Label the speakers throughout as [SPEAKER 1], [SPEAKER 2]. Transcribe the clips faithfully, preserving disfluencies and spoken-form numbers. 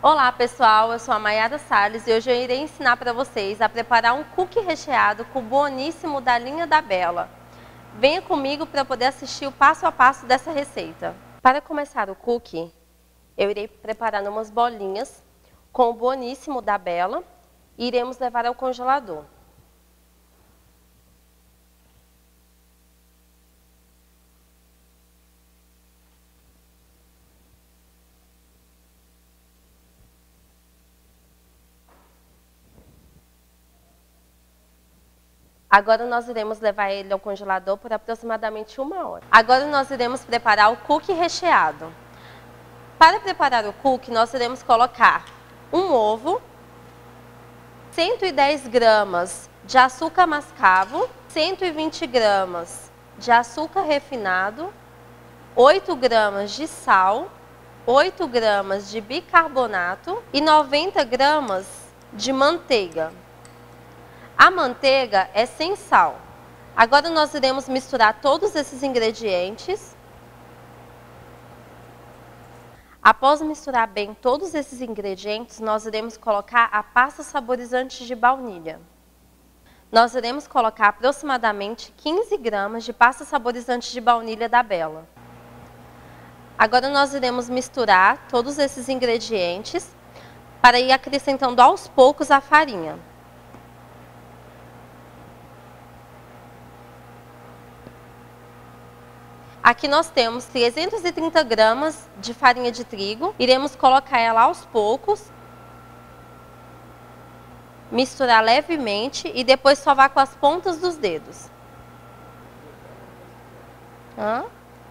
[SPEAKER 1] Olá pessoal, eu sou a Mayara Salles e hoje eu irei ensinar para vocês a preparar um cookie recheado com o boníssimo da linha da Bela. Venha comigo para poder assistir o passo a passo dessa receita. Para começar o cookie, eu irei preparar umas bolinhas com o boníssimo da Bela e iremos levar ao congelador. Agora nós iremos levar ele ao congelador por aproximadamente uma hora. Agora nós iremos preparar o cookie recheado. Para preparar o cookie, nós iremos colocar um ovo, cento e dez gramas de açúcar mascavo, cento e vinte gramas de açúcar refinado, oito gramas de sal, oito gramas de bicarbonato e noventa gramas de manteiga. A manteiga é sem sal. Agora nós iremos misturar todos esses ingredientes. Após misturar bem todos esses ingredientes, nós iremos colocar a pasta saborizante de baunilha. Nós iremos colocar aproximadamente quinze gramas de pasta saborizante de baunilha da Bela. Agora nós iremos misturar todos esses ingredientes para ir acrescentando aos poucos a farinha. Aqui nós temos trezentos e trinta gramas de farinha de trigo. Iremos colocar ela aos poucos, misturar levemente e depois sovar com as pontas dos dedos. Hã?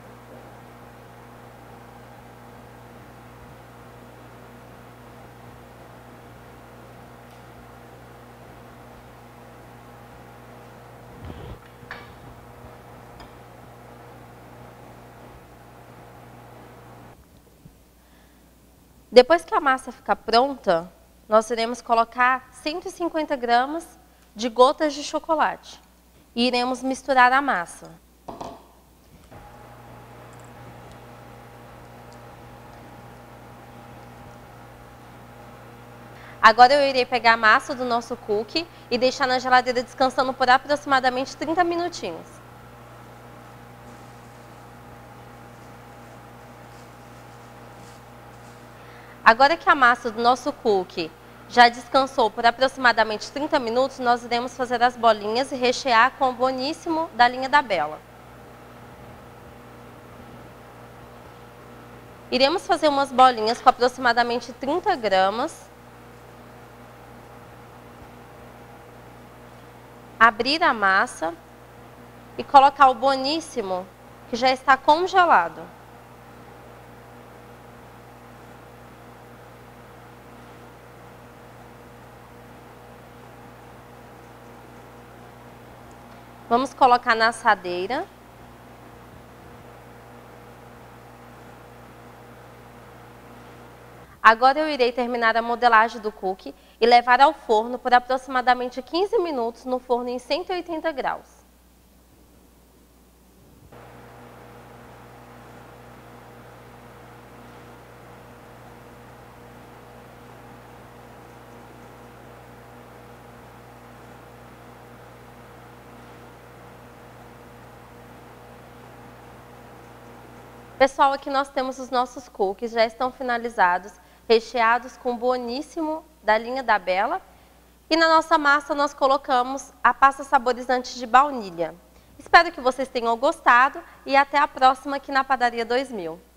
[SPEAKER 1] Depois que a massa ficar pronta, nós iremos colocar cento e cinquenta gramas de gotas de chocolate e iremos misturar a massa. Agora eu irei pegar a massa do nosso cookie e deixar na geladeira descansando por aproximadamente trinta minutinhos. Agora que a massa do nosso cookie já descansou por aproximadamente trinta minutos, nós iremos fazer as bolinhas e rechear com o boníssimo da linha da Bela. Iremos fazer umas bolinhas com aproximadamente trinta gramas. Abrir a massa e colocar o boníssimo que já está congelado. Vamos colocar na assadeira. Agora eu irei terminar a modelagem do cookie e levar ao forno por aproximadamente quinze minutos no forno em cento e oitenta graus. Pessoal, aqui nós temos os nossos cookies, já estão finalizados, recheados com o boníssimo da linha da Bela. E na nossa massa nós colocamos a pasta saborizante de baunilha. Espero que vocês tenham gostado e até a próxima aqui na Padaria dois mil.